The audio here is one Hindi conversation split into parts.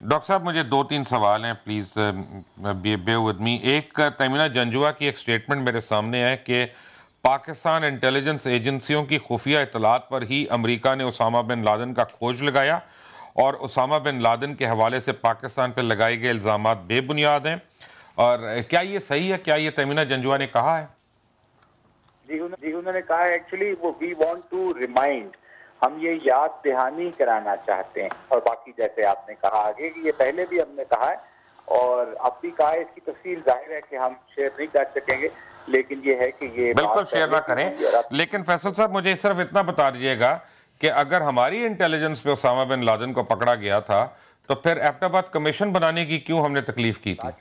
डॉक्टर साहब मुझे 2-3 सवाल हैं, प्लीज़ बे विद मी। एक तमीना जंजुआ की एक स्टेटमेंट मेरे सामने है कि पाकिस्तान इंटेलिजेंस एजेंसियों की खुफिया इतलात पर ही अमेरिका ने उसामा बिन लादेन का खोज लगाया और उसामा बिन लादेन के हवाले से पाकिस्तान पर लगाए गए इल्ज़ामात बेबुनियाद हैं। और क्या ये सही है? क्या ये तमीना जंजुआ ने कहा है? जी उन्होंने कहा है एक्चुअली वो वी वांट टू रिमाइंड, हम ये याद दहानी कराना चाहते हैं। और बाकी जैसे आपने कहा आगे कि ये पहले भी हमने कहा है और अब भी कहा है, इसकी तफसील जाहिर है कि हम शेयर नहीं कर सकेंगे, लेकिन ये है कि ये बिल्कुल शेयर ना करें। लेकिन फैसल साहब मुझे सिर्फ इतना बता दीजिएगा कि अगर हमारी इंटेलिजेंस पे उसामा बिन लादेन को पकड़ा गया था तो फिर एबटाबाद कमीशन बनाने की क्यों हमने तकलीफ की थी?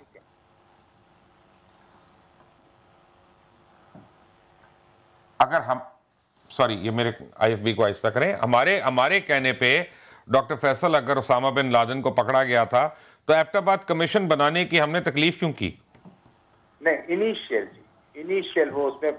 अगर हम सॉरी ये मेरे आईएफबी को आहिस्ता करें। हमारे कहने पे डॉक्टर फैसल, अगर उसामा बिन लादेन को पकड़ा गया था तो एबटाबाद कमीशन बनाने की हमने तकलीफ क्यों की? नहीं, इनिशियल वो उसमें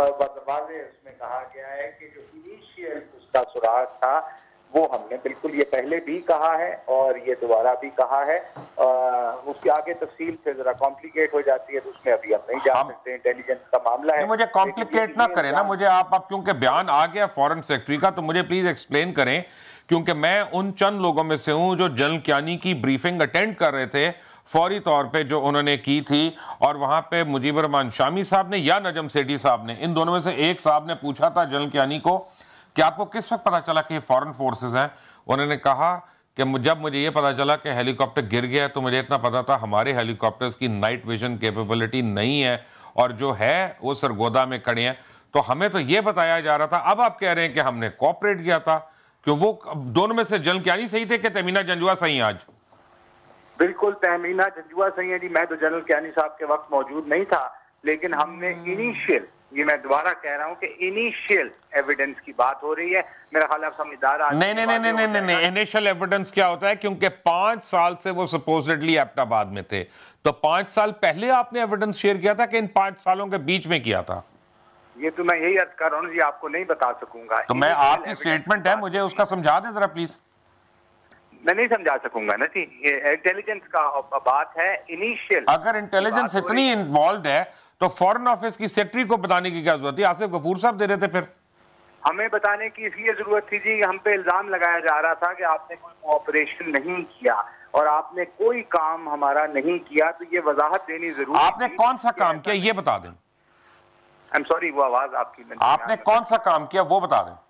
उसमें कहा गया है कि जो इनिशियल उसका सुराग था वो हमने बिल्कुल ये पहले भी कहा है और ये दोबारा भी कहा है। उसके आगे तफसील से जरा कॉम्प्लिकेट हो जाती है तो उसमें अभी हम नहीं जा सकते, इंटेलिजेंस का मामला है। मुझे कॉम्प्लिकेट ना करें ना, मुझे आप क्योंकि बयान आ गया फॉरेन सेक्रेटरी का तो मुझे प्लीज एक्सप्लेन करें, क्योंकि मैं उन चंद लोगों में से हूं जो जनरल कियानी की ब्रीफिंग अटेंड कर रहे थे फौरी तौर पे जो उन्होंने की थी, और वहां पे मुजीबर रहमान शामी साहब ने या नजम सेठी साहब ने, इन दोनों में से एक साहब ने पूछा था जनरल कियानी को कि आपको किस वक्त पता चला कि ये फॉरेन फोर्सेस हैं। उन्होंने कहा कि जब मुझे ये पता चला कि हेलीकॉप्टर गिर गया तो मुझे इतना पता था हमारे हेलीकॉप्टर्स की नाइट विजन कैपेबिलिटी नहीं है और जो है वो सरगोदा में खड़े हैं। तो हमें तो ये बताया जा रहा था, अब आप कह रहे हैं कि हमने कोऑपरेट किया था। क्यों वो दोनों में से जनरल कियानी सही थे कि तमीना जंजुआ सही? आज बिल्कुल तमीना जंजुआ सही है जी। मैं तो जनरल कियानी साहब के वक्त मौजूद नहीं था, लेकिन हमने इनिशियल, ये मैं दोबारा कह रहा हूं कि इनिशियल एविडेंस की बात हो रही है। मेरा ख्याल है समझदार आदमी नहीं, इनिशियल एविडेंस क्या होता है? क्योंकि 5 साल से वो सपोजिटली एबटाबाद में थे, तो 5 साल पहले आपने एविडेंस शेयर किया था कि इन 5 सालों के बीच में किया था? ये तो मैं यही अर्ज कर रहा हूँ जी, आपको नहीं बता सकूंगा। तो मैं आपकी स्टेटमेंट है, मुझे उसका समझा दें जरा प्लीज। मैं नहीं समझा सकूंगा ना जी, ये इंटेलिजेंस का बात है इनिशियल। अगर इंटेलिजेंस इतनी इन्वॉल्व है तो फॉरेन ऑफिस की सेक्रेटरी को बताने की क्या जरूरत थी? आसिफ गफूर साहब दे रहे थे। फिर हमें बताने की इसलिए जरूरत थी जी, हम पे इल्जाम लगाया जा रहा था कि आपने कोई कोऑपरेशन नहीं किया और आपने कोई काम हमारा नहीं किया, तो ये वजाहत देनी जरूरी। आपने कौन सा काम किया ये बता दें। आई एम सॉरी, वो आवाज आपकी, आपने कौन सा काम किया वो बता दें।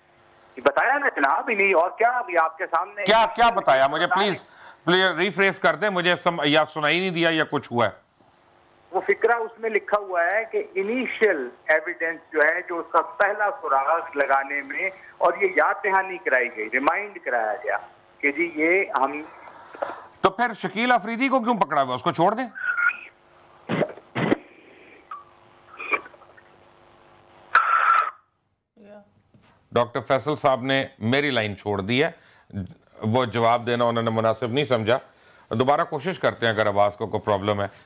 बताया ना जनाब, ही नहीं और क्या अभी आपके सामने क्या बताया मुझे प्लीज रिफ्रेश कर दे, मुझे या सुनाई नहीं दिया या कुछ हुआ है। वो फिक्रा उसमें लिखा हुआ है कि इनिशियल एविडेंस जो है, जो उसका पहला सुराग लगाने में, और ये याद दहानी कराई गई, रिमाइंड कराया गया कि जी ये हम। तो फिर शकील अफरीदी को क्यों पकड़ा हुआ? उसको छोड़ दें। डॉक्टर फैसल साहब ने मेरी लाइन छोड़ दी है, वो जवाब देना उन्होंने मुनासिब नहीं समझा। दोबारा कोशिश करते हैं अगर आवाज़ को कोई प्रॉब्लम है।